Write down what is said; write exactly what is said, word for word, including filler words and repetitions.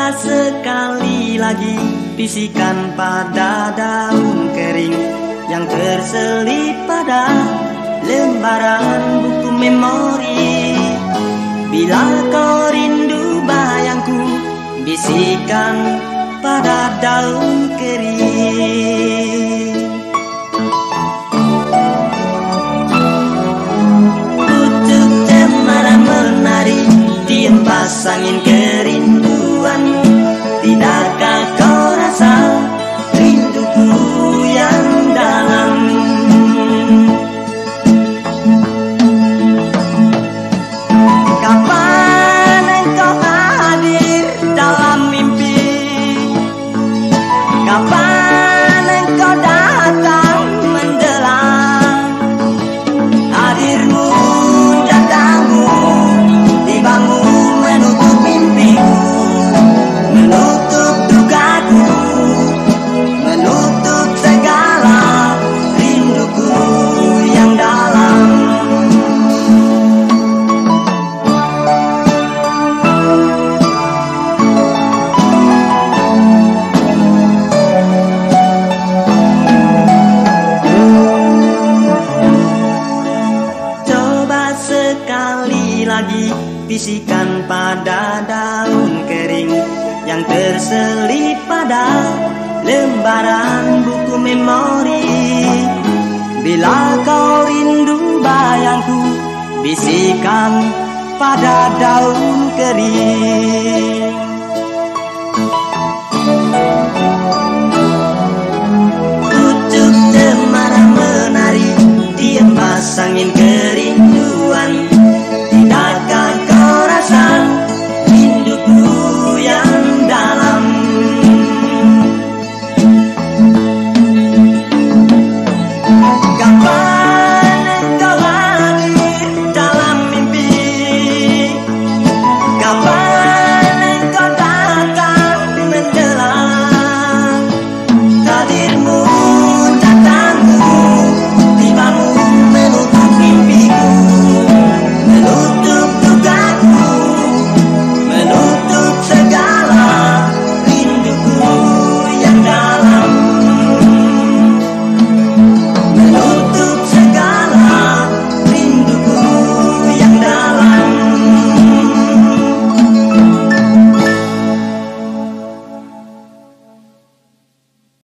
Coba sekali lagi bisikan pada daun kering yang terselip pada lembaran buku memori. Bila kau rindu bayangku, bisikan pada daun kering. Pucuk cemara menari di hembas angin kerinduan. Tidakkah kau rasa rinduku yang dalam? Kapan engkau hadir dalam mimpi? Kapan engkau datang mendelang? Hadirmu, datangmu, tibamu menutup mimpiku, menutup dugaku, menutup segala rinduku yang dalam. Coba sekali lagi bisikan pada daun kering yang terselip pada lembaran buku memori. Bila kau rindu bayangku, bisikan pada daun kering.